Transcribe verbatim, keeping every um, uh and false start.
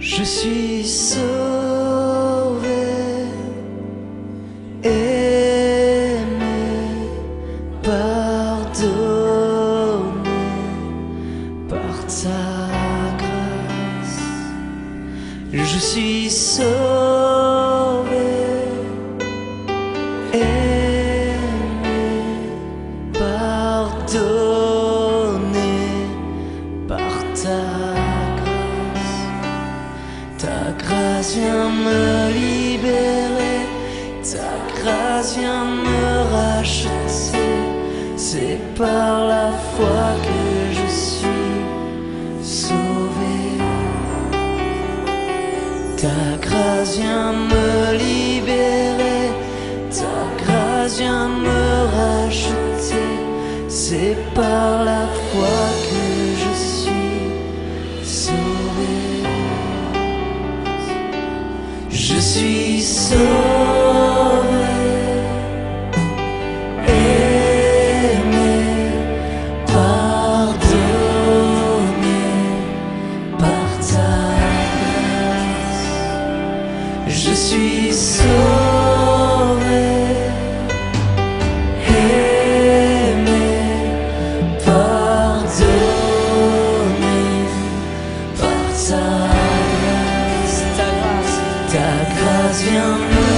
Je suis sauvé, aimé, pardonné par ta grâce. Je suis sauvé, aimé, pardonné par ta grâce. Ta grâce vient me libérer, ta grâce vient me racheter. C'est par la foi que je suis sauvé. Ta grâce vient me libérer, ta grâce vient me racheter. C'est par la foi que je suis sauvé. Je suis sauvé, aimé, pardonné par ta grâce. Je suis sauvé, aimé, pardonné par ta grâce. Ta grâce, ta grâce vient me